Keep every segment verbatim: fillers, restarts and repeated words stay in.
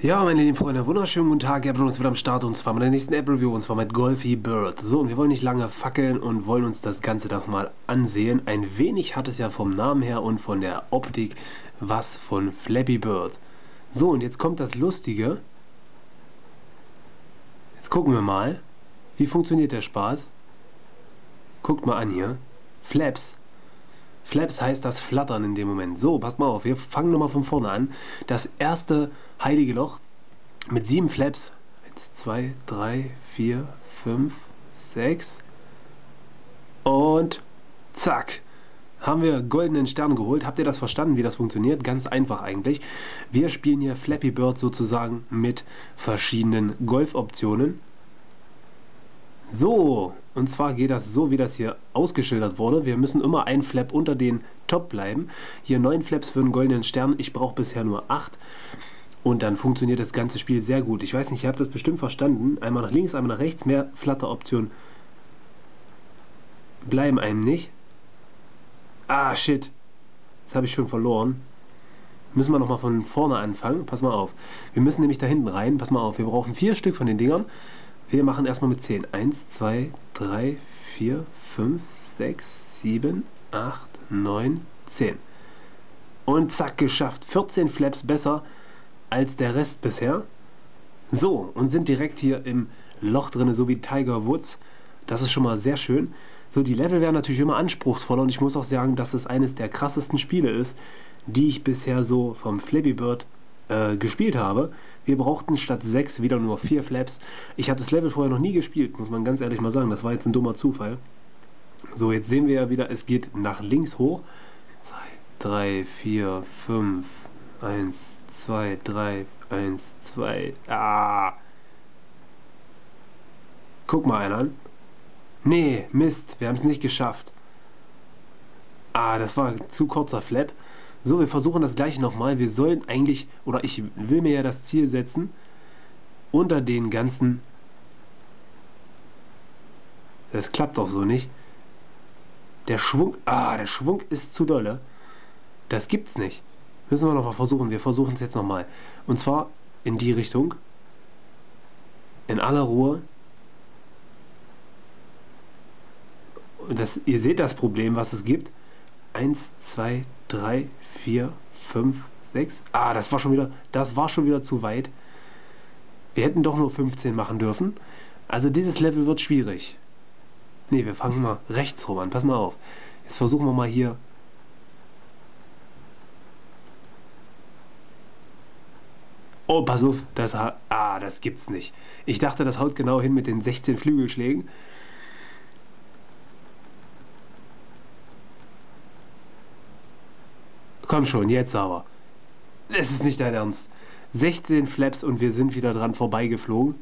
Ja, meine lieben Freunde, wunderschönen guten Tag. Wir haben uns wieder am Start und zwar mit der nächsten App-Review und zwar mit Golfy Bird. So, und wir wollen nicht lange fackeln und wollen uns das Ganze doch mal ansehen. Ein wenig hat es ja vom Namen her und von der Optik was von Flappy Bird. So, und jetzt kommt das Lustige. Jetzt gucken wir mal, wie funktioniert der Spaß. Guckt mal an hier. Flaps. Flaps heißt das Flattern in dem Moment. So, passt mal auf, wir fangen nochmal von vorne an. Das erste heilige Loch mit sieben Flaps. eins, zwei, drei, vier, fünf, sechs. Und zack. Haben wir goldenen Stern geholt. Habt ihr das verstanden, wie das funktioniert? Ganz einfach eigentlich. Wir spielen hier Flappy Bird sozusagen mit verschiedenen Golfoptionen. So, und zwar geht das so, wie das hier ausgeschildert wurde. Wir müssen immer einen Flap unter den Top bleiben. Hier neun Flaps für einen goldenen Stern. Ich brauche bisher nur acht. Und dann funktioniert das ganze Spiel sehr gut. Ich weiß nicht, ihr habt das bestimmt verstanden. Einmal nach links, einmal nach rechts. Mehr Flatteroptionen bleiben einem nicht. Ah, shit. Jetzt habe ich schon verloren. Müssen wir nochmal von vorne anfangen. Pass mal auf. Wir müssen nämlich da hinten rein. Pass mal auf. Wir brauchen vier Stück von den Dingern. Wir machen erstmal mit zehn. eins, zwei, drei, vier, fünf, sechs, sieben, acht, neun, zehn. Und zack, geschafft. vierzehn Flaps besser als der Rest bisher. So, und sind direkt hier im Loch drin, so wie Tiger Woods. Das ist schon mal sehr schön. So, die Level werden natürlich immer anspruchsvoller und ich muss auch sagen, dass es eines der krassesten Spiele ist, die ich bisher so vom Flappy Bird äh, gespielt habe. Wir brauchten statt sechs wieder nur vier Flaps. Ich habe das Level vorher noch nie gespielt, muss man ganz ehrlich mal sagen. Das war jetzt ein dummer Zufall. So, jetzt sehen wir ja wieder, es geht nach links hoch. zwei, drei, vier, fünf, eins, zwei, drei, eins, zwei. Ah! Guck mal einen an. Nee, Mist, wir haben es nicht geschafft. Ah, das war ein zu kurzer Flap. So, wir versuchen das gleiche nochmal. Wir sollen eigentlich, oder ich will mir ja das Ziel setzen, unter den ganzen... Das klappt doch so nicht. Der Schwung, ah, der Schwung ist zu dolle. Das gibt's nicht. Müssen wir nochmal versuchen. Wir versuchen es jetzt nochmal. Und zwar in die Richtung. In aller Ruhe. Und das, ihr seht das Problem, was es gibt. eins, zwei, drei, vier, fünf, sechs. Ah, das war schon wieder, das war schon wieder zu weit. Wir hätten doch nur fünfzehn machen dürfen. Also dieses Level wird schwierig. Ne, wir fangen mal rechts rum an. Pass mal auf. Jetzt versuchen wir mal hier. Oh, pass auf. Das, ah, das gibt's nicht. Ich dachte, das haut genau hin mit den sechzehn Flügelschlägen. Komm schon, jetzt aber. Es ist nicht dein Ernst. sechzehn Flaps und wir sind wieder dran vorbeigeflogen.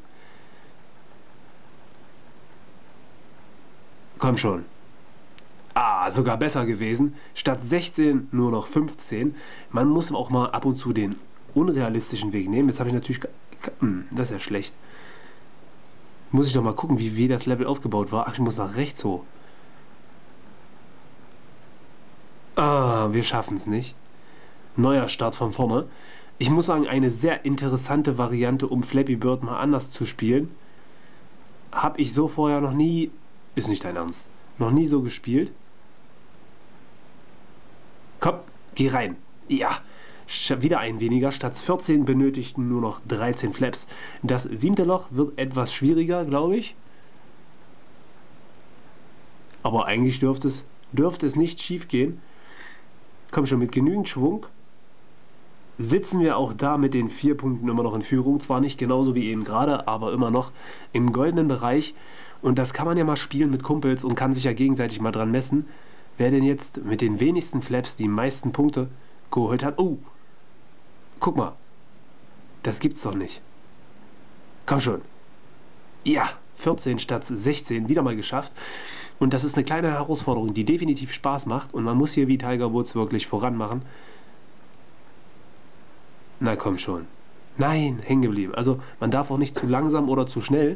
Komm schon. Ah, sogar besser gewesen. Statt sechzehn nur noch fünfzehn. Man muss auch mal ab und zu den unrealistischen Weg nehmen. Jetzt habe ich natürlich... Das ist ja schlecht. Muss ich doch mal gucken, wie, wie das Level aufgebaut war. Ach, ich muss nach rechts hoch. Ah, wir schaffen es nicht. Neuer Start von vorne. Ich muss sagen, eine sehr interessante Variante, um Flappy Bird mal anders zu spielen. Habe ich so vorher noch nie... Ist nicht dein Ernst. Noch nie so gespielt. Komm, geh rein. Ja, wieder ein weniger. Statt vierzehn benötigten nur noch dreizehn Flaps. Das siebte Loch wird etwas schwieriger, glaube ich. Aber eigentlich dürfte es, dürfte es nicht schief gehen. Komm schon, mit genügend Schwung sitzen wir auch da mit den vier Punkten immer noch in Führung. Zwar nicht genauso wie eben gerade, aber immer noch im goldenen Bereich. Und das kann man ja mal spielen mit Kumpels und kann sich ja gegenseitig mal dran messen, wer denn jetzt mit den wenigsten Flaps die meisten Punkte geholt hat. Oh, guck mal, das gibt's doch nicht. Komm schon. Ja, vierzehn statt sechzehn, wieder mal geschafft. Und das ist eine kleine Herausforderung, die definitiv Spaß macht. Und man muss hier wie Tiger Woods wirklich voran machen. Na komm schon. Nein, hängen geblieben. Also man darf auch nicht zu langsam oder zu schnell.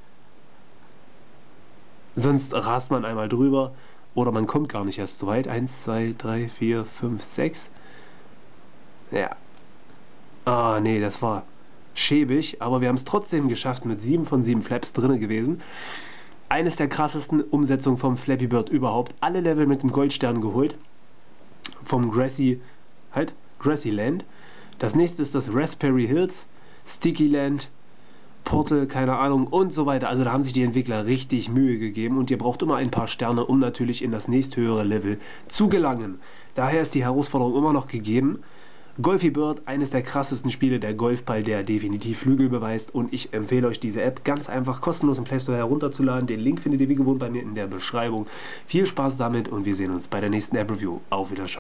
Sonst rast man einmal drüber oder man kommt gar nicht erst so weit. eins, zwei, drei, vier, fünf, sechs. Ja. Ah, nee, das war schäbig, aber wir haben es trotzdem geschafft, mit sieben von sieben Flaps drin gewesen. Eines der krassesten Umsetzungen vom Flappy Bird überhaupt. Alle Level mit dem Goldstern geholt. Vom Grassy, halt, Grassy Land. Das nächste ist das Raspberry Hills, Sticky Land, Portal, keine Ahnung und so weiter. Also da haben sich die Entwickler richtig Mühe gegeben und ihr braucht immer ein paar Sterne, um natürlich in das nächsthöhere Level zu gelangen. Daher ist die Herausforderung immer noch gegeben. Golfy Bird, eines der krassesten Spiele, der Golfball, der definitiv Flügel beweist, und ich empfehle euch diese App ganz einfach kostenlos im Play Store herunterzuladen. Den Link findet ihr wie gewohnt bei mir in der Beschreibung. Viel Spaß damit und wir sehen uns bei der nächsten App Review. Auf Wiedersehen.